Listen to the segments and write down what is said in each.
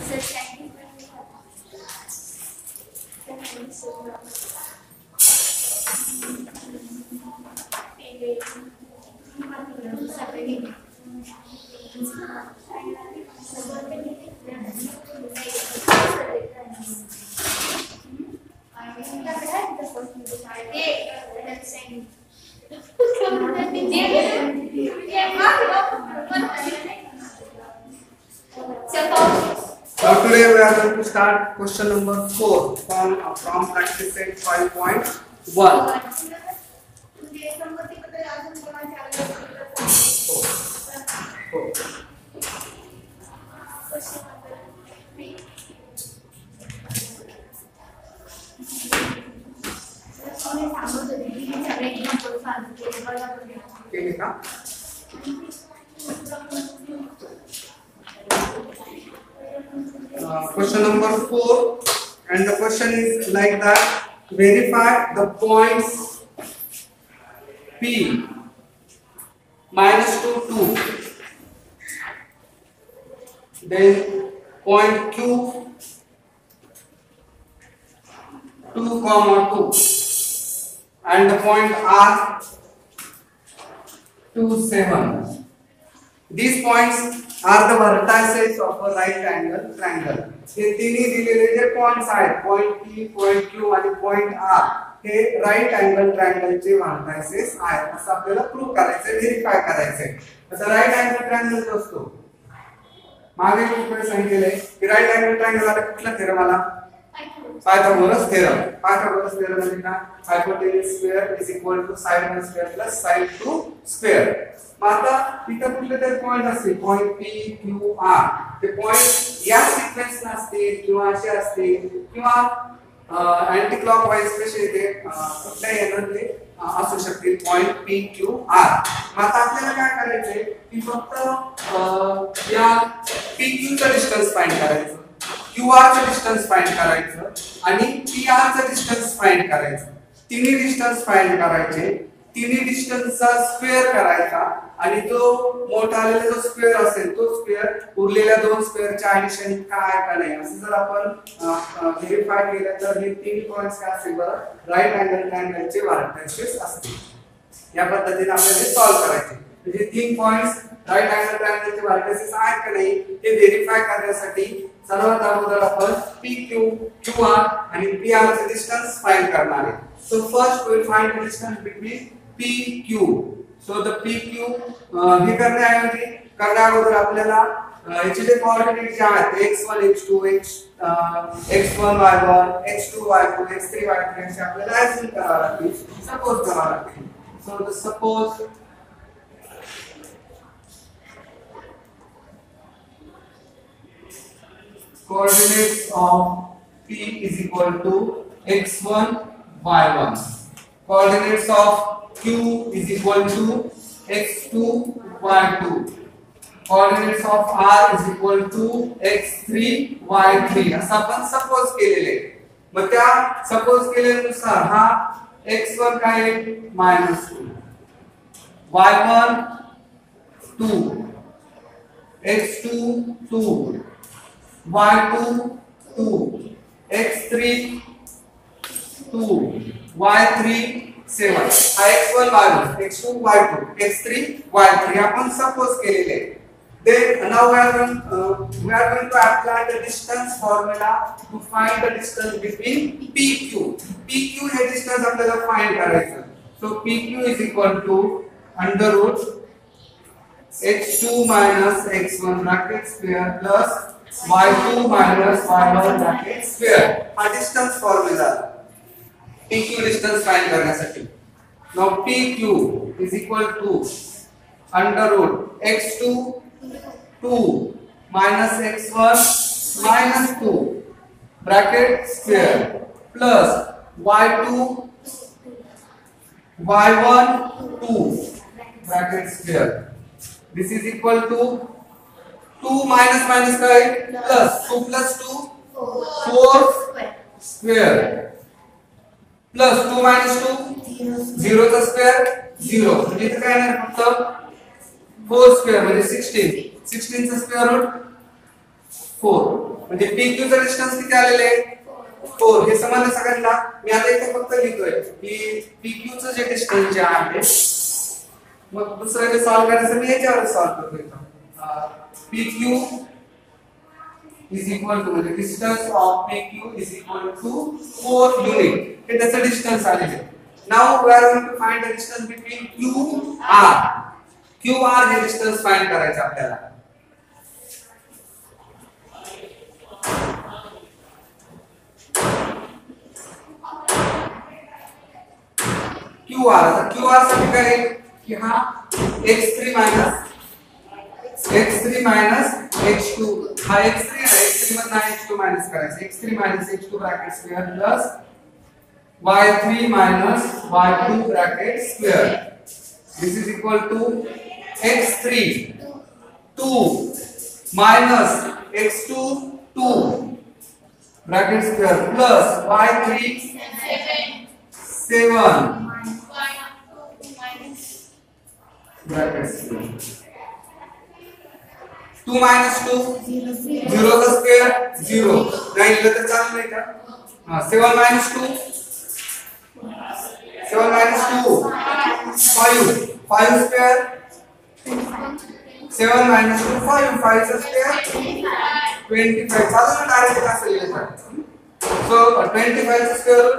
So today we are going to start question number 4 from practice set 5.1. Question number 4, and the question is like that: verify the points P minus 2, then point Q 2, 2, and the point R 2, 7. These points are the vertices of a right angle triangle. हे तिन्ही दिलेले जे points आहेत, point P, point Q आणि point R, हे right angle ट्रायंगलचे vertices आहेत असं आपल्याला प्रूव्ह करायचं, व्हेरीफाय करायचं. आता राइट अँगल ट्रायंगल जो असतो, मागे खूप वेळ सांगितलेलं आहे की राइट अँगल ट्रायंगल वाला कुठला थेरम आला? Pythagoras theorem. पायथागोरस थेरम म्हणजे काय? Hypotenuse square is equal to side 1 square plus side 2 square. आता इथं कुठले तरी पॉइंट असतील, पॉइंट P, Q, R. ते पॉइंट या सिक्वेन्स असतील किंवा असे असतील किंवा अँटी क्लॉकवाईज कसे ते कुठल्याही यामध्ये असू शकतील पॉइंट P, Q, R. आता आपल्याला काय करायचंय की फक्त या P, Q चं डिस्टन्स फाइंड करायचं, QR चं डिस्टन्स फाइंड करायचं आणि PR चं डिस्टन्स फाइंड करायचं. तिन्ही डिस्टन्स फाइंड करायचे, तिन्ही डिस्टन्सचा स्क्वेअर करायचा आणि जो मोठा आलेला जो स्क्वेअर असेल तो स्क्वेअर उरलेल्या दोन स्क्वेअरच्या ऍडिशन काय का नाही असं जर आपण व्हेरीफाय केलं तर हे तीन पॉइंट्स काय असेल बरं? राइट अँगल ट्रायंगलचे वर्टायसेस असतील. या पद्धतीने आपल्याला हे सॉल्व्ह करायचे. म्हणजे तीन पॉइंट्स राइट अँगल ट्रायंगलचे वर्टायसेस आहेत का नाही हे व्हेरीफाय करण्यासाठी सर्वात अगोदर आपण PQ, QR आणि PR चे डिस्टन्स फाइंड करणार आहे. So first we will find the distance between PQ. So the PQ हे करण्या अगोदर आपल्याला याचे जे कोऑर्डिनेट जे आहेत x1 x2 x1 y1 x2 y2 x3 y3 असे आपल्याला असाइन करावे लागतील, सपोज करावे लागतील. So the suppose coordinates of P is equal to x1 y1. Coordinates of Q is equal to x2 y2. Coordinates of R is equal to x3 y3. असं आपण suppose केलेले. मग त्या सपोज केल्यानुसार हा x1 काय आहे? -2, y1 2, x2 2, y2 2, x3 2, y3 7. हा x1 y1, x2 y2, x3 y3 आपण सपोज केलेले. Then now we are going to apply the distance formula to find the distance between PQ. PQ हे distance आपल्याला find करायचं. So PQ is equal to under root x2 minus x1 bracket square plus y2 minus y1 bracket square. हा distance formula PQ distance find करण्यासाठी. Now PQ is equal to under root x2 2 minus x1 minus 2 bracket square plus y2 y1 2 bracket square. This is equal to 2 minus minus का है plus 2 plus 2 4 square plus 2 minus 2 0 का square 0. म्हणजे इथे काय येणार फक्त 4 square म्हणजे 16. 16 चा स्क्वेअर रूट 4. म्हणजे PQ चा डिस्टन्स किती आलेले आहे 4. हे समजलं सगळ्यांना. मी आता इथे फक्त लिहितोय की PQ चं जे डिस्टन्स जे आहे, मग दुसरं जे सॉल्व करायचं मी याच्यावर सॉल्व करतोय. PQ is equal to the distance of PQ is equal to 4 unit. हे त्याचं डिस्टन्स आलेले आहे. Now we are going to find the distance between QR. QR हे डिस्टन्स फाइंड करायचं आपल्याला. QR आता QR साठी काय आहे की हा x3 x2 हा x3 आहे, x3 मधून x2 मायनस करायचं. x3 x2 bracket square plus y3 y2 bracket square. This is equal to x3 2 minus x2 2 bracket square plus y3 7 bracket square. 2 minus 2 0 का स्क्वेअर 0 नाही लिहिलं तर चालू नाही का. 7 minus 2 5 स्क्वेअर 7 minus 2 5 चा स्क्वेअर 25. चालू ना डायरेक्ट असं लिहायचं. सो 25 चा स्क्वेअर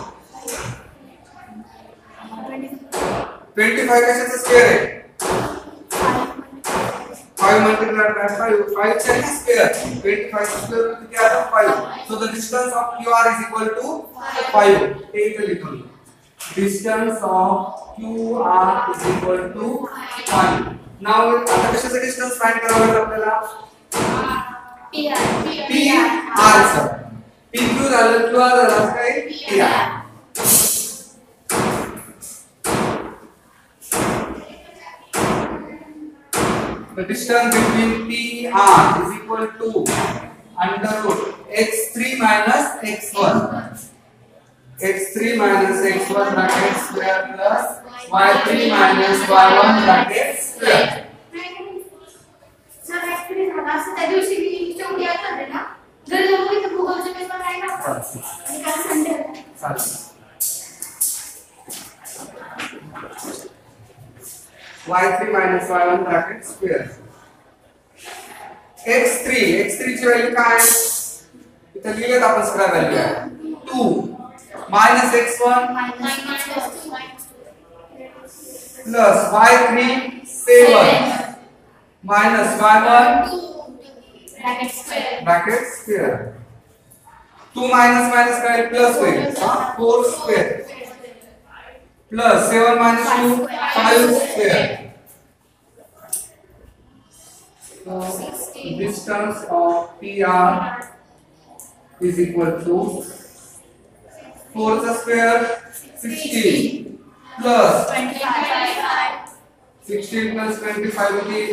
25 कशाचा स्क्वेअर आहे 5 multiplied by 5 चा square 25 square किती आता 5. so the distance of QR is equal to 5. हे इथे लिहतो. distance of QR is equal to 5. now आता कशाचं डिस्टन्स फाइंड करावं लागेल आपल्याला PR चं. PQ झालं QR झालं काय PR. The distance between PR is equal to under root x3 minus x1. x3 minus x1 bracket square plus y3 minus y1 bracket square. Sir actually झालं असं त्या दिवशी मी चौकी आले ना घरी जाऊन इथे भूगोलचे पेपर आहे ना आणि काल संडे होता. y3 minus y1 bracket square. x3 ची व्हॅल्यू काय आहे इथे लिहिलेत आपण सगळ्या व्हॅल्यू आहे 2 minus x1 plus y3 7 minus y1 bracket square. 2 minus काय प्लस होईल 4 square plus 7 minus 2 5 square. So distance of PR is equal to 4 चा square 16 plus 16 plus 25 होती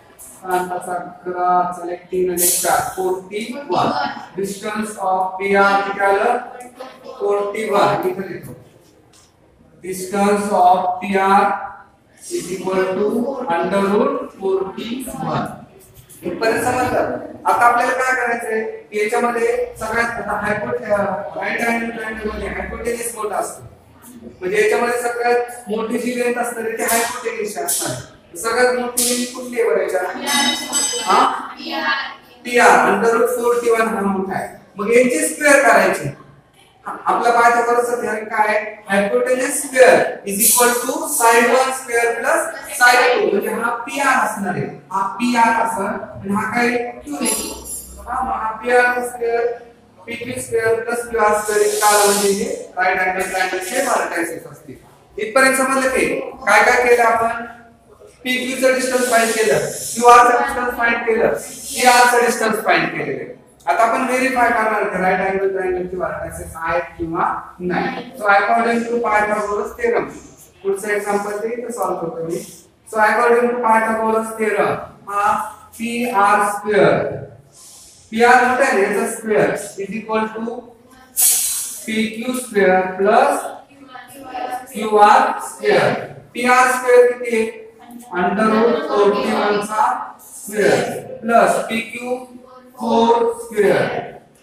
5 चले 3 आणि 4 41. distance of PR किती आलं 41. इथे लिखो distance of PR is equal to under root 41. इथपर्यंत समजलं. आता आपल्याला काय करायचंय याच्यामध्ये सगळ्यात राईट अँगल ट्रायंगल मध्ये हायपोटेन्यूस मोठा असतो. म्हणजे याच्यामध्ये सगळ्यात मोठी जी लेंथ असते ती हायपोटेन्यूस असणार. सगळ्यात मोठी लेंथ कुठली आहे बरं याच्यात PR अंडर रूट 41 हा मोठा आहे. मग याची स्क्वेअर करायची. आपला पायथागोरसचा थेरम काय आहे hypotenuse square is equal to side 1 square plus side 2. म्हणजे हा PR असणार आहे. हा PR असणार आणि हा काय Q आहे. हा PR square PQ square plus QR square काय म्हणजे हे राईट अँगल ट्रायंगलचे व्हर्टायसेस असतील. इथपर्यंत समजलं की काय काय केलं आपण PQ चं डिस्टन्स फाइंड केलं QR चं डिस्टन्स फाइंड केलं PR चं डिस्टन्स फाइंड केलेलं. आता आपण व्हेरीफाय करणार की राईट अँगल ट्रायंगलचे व्हर्टायसेस आहेत किंवा नाही. So according to Pythagoras theorem पुढचं एक्झाम्पल ते इथे सॉल्व करतो मी. So according to Pythagoras theorem हा PR स्क्वेअर PR मोठा आहे याचा square is equal to PQ square plus QR square. PR square किती आहे अंडर रूट 41 चा square plus PQ 4 square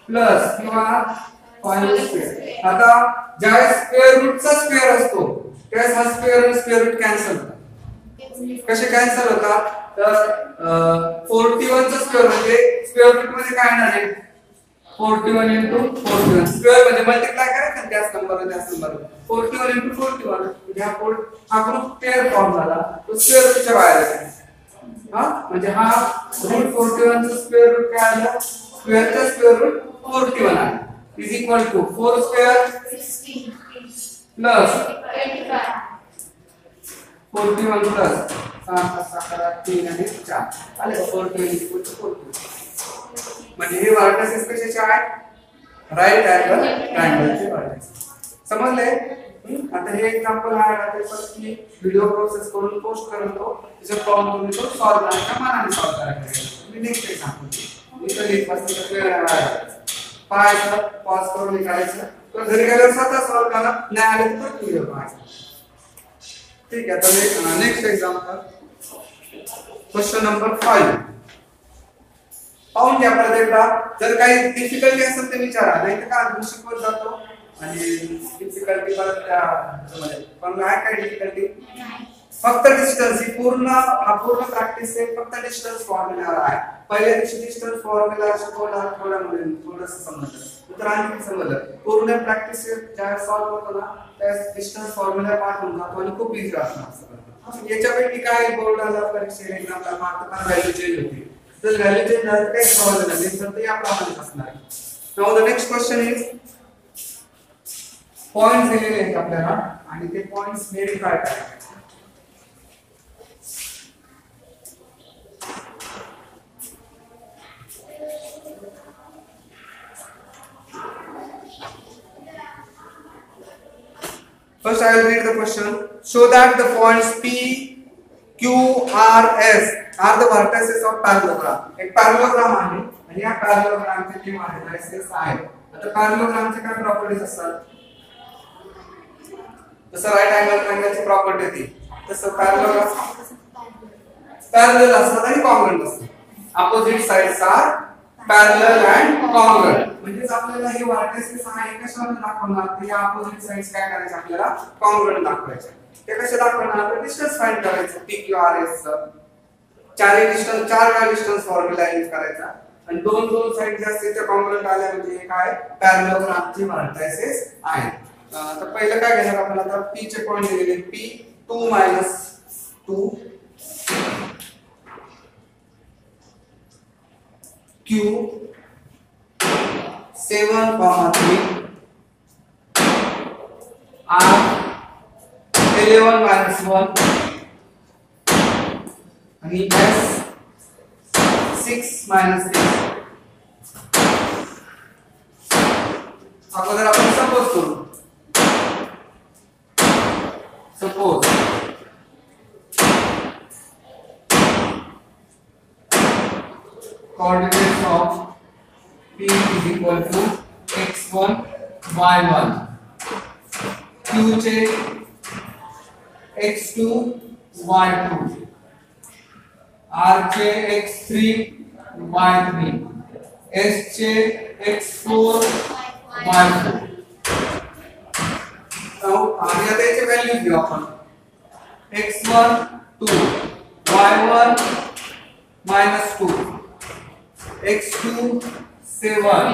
plus किंवा फायनल स्क्वेअर. आता ज्यावेळेस स्क्वेअर रूटचा स्क्वेअर असतो त्यावेळेस हा स्क्वेअर आणि स्क्वेअर रूट कॅन्सल होतात. कसे कॅन्सल होतात तर 41 चा स्क्वेअर म्हणजे स्क्वेअर रूट मध्ये काय येणार आहे 41 into 41 स्क्वेअर म्हणजे मल्टिप्लाय करायचं त्याच नंबरने 41 into 41 म्हणजे हा ग्रुप पेअर फॉर्म झाला तो स्क्वेअर रूटच्या बाहेर आहे. हा म्हणजे हा रूट 41 चा स्क्वेअर रूट काय आला स्क्वेअरचा स्क्वेअर रूट 41 आहे is equal to 4 square 16 plus 25 41 plus 3 आणि 4 आले 41 इक्वल टू 41 म्हणजे हे वर्टिसेस कशाचे आहेत राईट अँगल ट्रायंगलचे वर्टिसेस. समजले. आता हे एक्झाम्पल आहे ना ते फक्त मी व्हिडिओ प्रोसेस करून पोस्ट करतो त्याचा फॉर्म तुम्ही तो सॉल्व करायचा मनाने सॉल्व करायचा. मी नेक्स्ट एक्झाम्पल इथं लिहित बसतो पाहायचं पॉज करून करायचं तर घरी गेल्यावर स्वतः सॉल्व करा नाही आले तर परत व्हिडिओ पाहायचा. ठीक है. तो नेक्स्ट एग्जांपल क्वेश्चन नंबर 5 पाहून घ्या परत एकदा. जर काही डिफिकल्टी असेल तर विचारा नाही तर काय मी शिकवत जातो आणि डिफिकल्टी परत त्यामध्ये पण काय काय डिफिकल्टी फक्त डिस्टन्स ही पूर्ण प्रॅक्टिस आहे फक्त डिस्टन्स फॉर्म्युला आहे. पहिल्या दिवशी डिस्टन्स फॉर्म्युला शिकवला थोड्यामध्ये थोडंसं समजलं तर आणखी समजलं. पूर्ण प्रॅक्टिस ज्या सॉल्व करतो ना त्या डिस्टन्स फॉर्म्युला पाठवून जातो आणि खूप इझी असतं. याच्यापैकी काय बोर्डाला परीक्षेला एक्झामला मार्क व्हॅल्यू चेंज होते तर व्हॅल्यू चेंज झालं काही प्रॉब्लेम नाही तर ते याप्रमाणे असणार आहे. Now the next question is points दिलेले आहेत आपल्याला आणि ते पॉइंट्स व्हेरीफाय करायचे. First I will read the question. Show that the points P, Q, R, S are the vertices of parallelogram. एक parallelogram आहे आणि या parallelogram चे जे vertices आहेत. आता parallelogram चे काय प्रॉपर्टीज असतात? जसं राईट अँगल ट्रायंगलची प्रॉपर्टी ती तसं parallelogram parallel असतात आणि congruent असतात. Opposite sides are parallel and congruent. म्हणजे आपल्याला हे वर्टिसेस आहे कशाने दाखवणार ते या अपोजिट साइड्स काय करायचे आपल्याला कॉन्ग्रुएंट दाखवायचे. ते कसे दाखवणार तर डिस्टन्स फाइंड करायचं पी क्यू आर एस चं चार वेळा डिस्टन्स फॉर्म्युला यूज करायचा आणि दोन साइड जे असतील ते कॉन्ग्रुएंट आल्या म्हणजे हे काय पॅरलोग्रामचे वर्टिसेस आहेत. तर पहिलं काय घेणार आपण आता पी चे पॉइंट दिलेले पी 2 -2 Q 7,3 R 11 -1 आणि S 6 -6. अगोदर आपण सपोज करू suppose coordinates of P is equal to x1 y1 Q चे x2 y2 R चे x3 y3 S चे x4 y4. आणि आता याचे व्हॅल्यूज घेऊ आपण x1 2 y1 -2 x2 7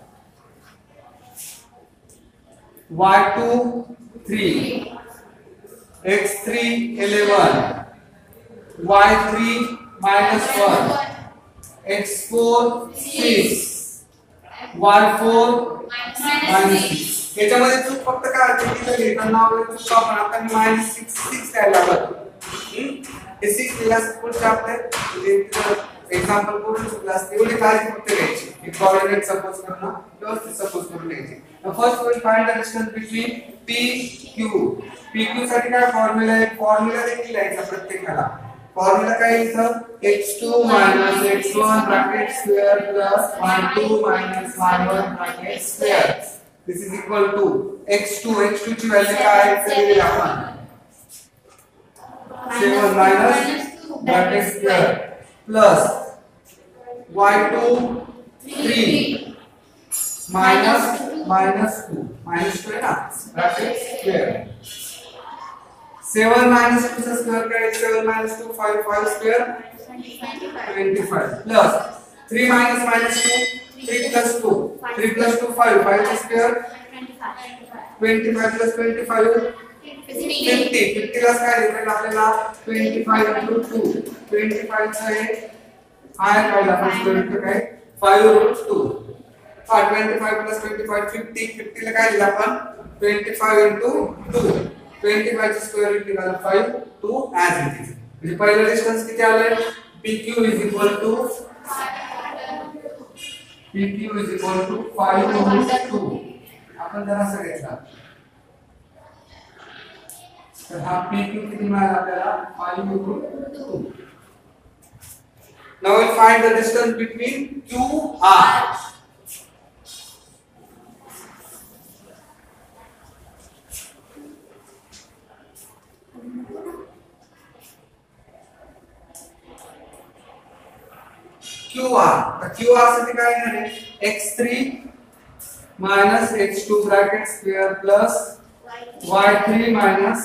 y2 3 x3 11 y3 -1 x4 6 y4 -6. याच्यामध्ये चूक फक्त काय होते की जर घेताना चूक आपण आता -6 काय लागत हे 6 दिल्यास पुढचे आपले एग्जांपल पूर्ण चुकला असते एवढी काळजी फक्त घ्यायची एक कोऑर्डिनेट सपोज करणं व्यवस्थित सपोज करून घ्यायची. First will find the distance between P Q साठी काय फॉर्म्युला आहे फॉर्म्युला देखील लिहायचा प्रत्येकाला. फॉर्म्युला काय इथं x2 - x1 bracket square plus y2 - y1 bracket square this is equal to x2 ची व्हॅल्यू काय आहे ते दिली आपण 7 - ब्रॅकेट स्क्वेअर प्लस y2 3 -2 है ना, ब्रैकेट स्क्वायर 7 - 2 चा स्क्वायर काय आहे 7 - 2 5 5 स्क्वायर 25 प्लस 3 - -2 3 + 2 3 + 2 5 5 चा स्क्वायर 25 + 25 50 ला काय लिहिलं आपल्याला 25 * 2 25 चा आहे काय काढला आपण स्क्वेअर काय 5√2 25 + 25 50 ला काय लिहिलं आपण 25 * 2 25 चा स्क्वेअर रूट निघाला 5 2 ॲज इट इज म्हणजे पहिला डिस्टन्स किती आलाय PQ = 5√2 आपण जरा असं घेतला तर हा PQ किती मिळाला आपल्याला 5√2 Now we'll find the distance between QR. QR. The QR साठी काय येणार आहे x3 minus x2 bracket square plus y3 minus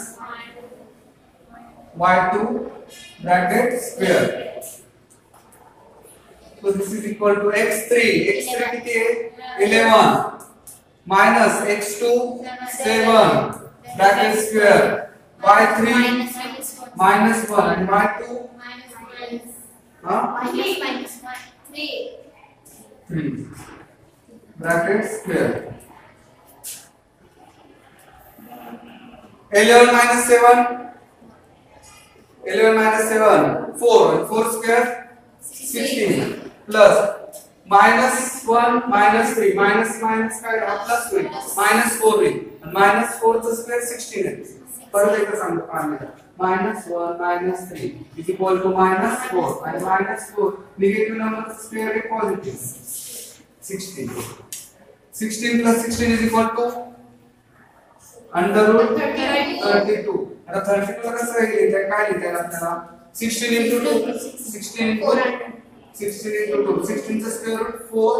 y2 bracket square. So this is equal to x3 किती आहे 11 minus x2 7 bracket square y3 -1 and y2 3 bracket square 11 - 7 4 4 square 16 plus -1 -3 minus काय plus होईल -4 होईल -4 चा स्क्वेअर 16 आहे परत एकदा सांगतो पाहण्याला -1 -3 is equal to -4 आणि -4 निगेटिव्ह नंबर स्क्वेअर आहे पॉझिटिव्ह 16 16 + 16 is equal to √32 आता 32 ला कसं लिहिता काय लिहिता आपल्याला 16 * 2 16 * 2 16 चा स्क्वेअर रूट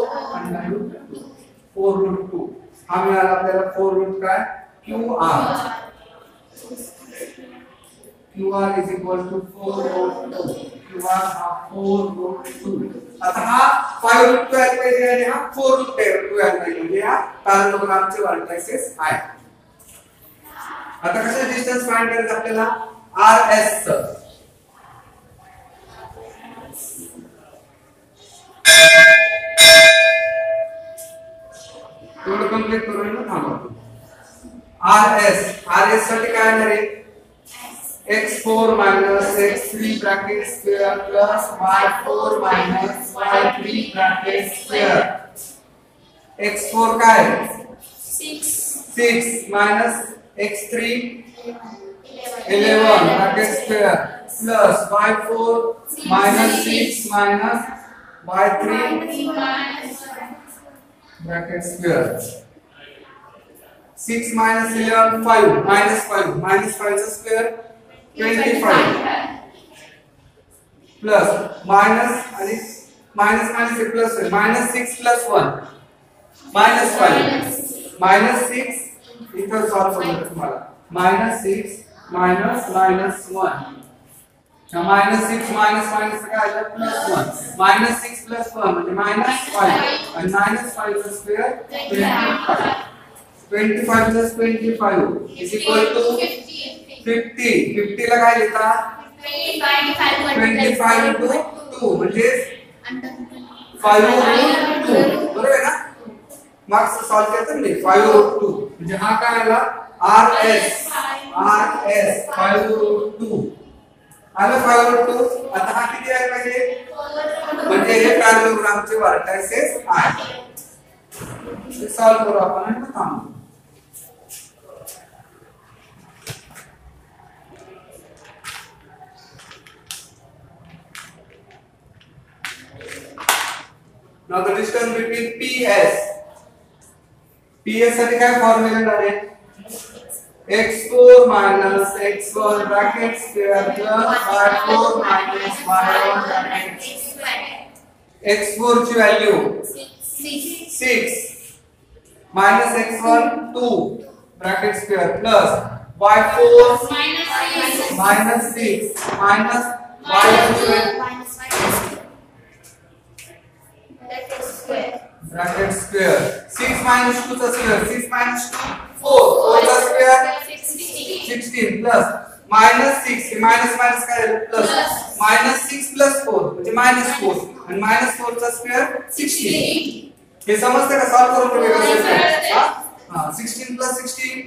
4√2 हा मिळाला आपल्याला 4 रूट काय QR is equal to 4√2 QR हा 4√2 आता हा 5√2 यायला पाहिजे आणि हा 4√2 यायला पाहिजे म्हणजे हा पॅरलोग्रामचे व्हर्टायसेस आहे आता कसं डिस्टन्स फाइंड करायचं आपल्याला RS च एवढं कंप्लीट करून ना थांबवतो RS साठी काय येणार आहे x4 - x3 bracket square plus y4 - y3 bracket square x4 काय 6 minus x3 11 bracket square plus y4 -6 minus y3 bracket square 6 minus 11 5 minus 5 चा स्क्वेअर 25 plus minus आणि minus से प्लस होईल -6 + 1 -5 -6 इथं सॉल्व करू तुम्हाला -6 -1 -6 मायनस काय आलं +1 -6 + 1 म्हणजे -5 आणि -5 चा स्क्वेअर 25 + 25 is equal to 50 ला काय लिहिता 25 * 2 म्हणजे 5√2 बरोबर आहे ना मार्क्स सॉल्व करतो मी 5√2 म्हणजे हा काय आला RS 5√2 आला 5√2 आता हा किती आहे पाहिजे म्हणजे हे पॅरलोग्रामचे व्हर्टायसेस आहे सॉल्व करू आपण आणि थांबू Now the distance between PS साठी काय फॉर्म्युला येणार आहे x4 - x1 bracket square plus y4 - y1 bracket x4 ची value 6 minus x1 2 bracket square plus y4 minus 6 minus y2 bracket square 6 minus 2 चा square 6 minus 2 4 4 चा square 16 plus minus 6 हे minus minus काय झालं plus minus 6 plus 4 म्हणजे minus 4 आणि minus 4 चा square 16 हे समजतं का सॉल्व करून बघूया कसं हां 16 plus 16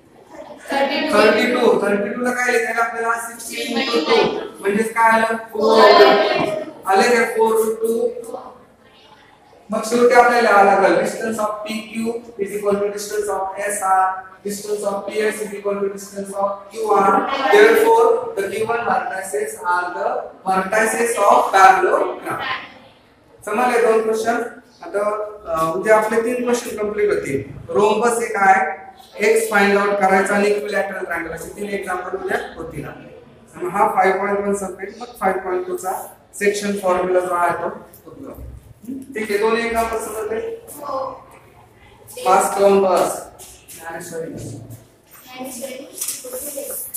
32 ला काय लिहायचं आपल्याला 16 into 2 म्हणजे काय आलं 4 आले का 4 into मग शेवटी आपल्याला लिहावं लागेल distance of PQ is equal to distance of SR distance of PS is equal to distance of QR therefore the given vertices are the vertices of parallelogram समजले दोन क्वेश्चन आता उद्या आपले तीन क्वेश्चन कंप्लीट होतील रोम्बस हे काय x find out करायचा आणि इक्विलॅटरल ट्रायंगल असे तीन एक्झाम्पल उद्या होतील आपले आणि हा 5.1 संपेल मग 5.2 चा सेक्शन फॉर्म्युला जो आहे तो बघूया ठीक आहे दोन्ही एक्झाम्पल समजले पास करून बस ज्ञानेश्वरी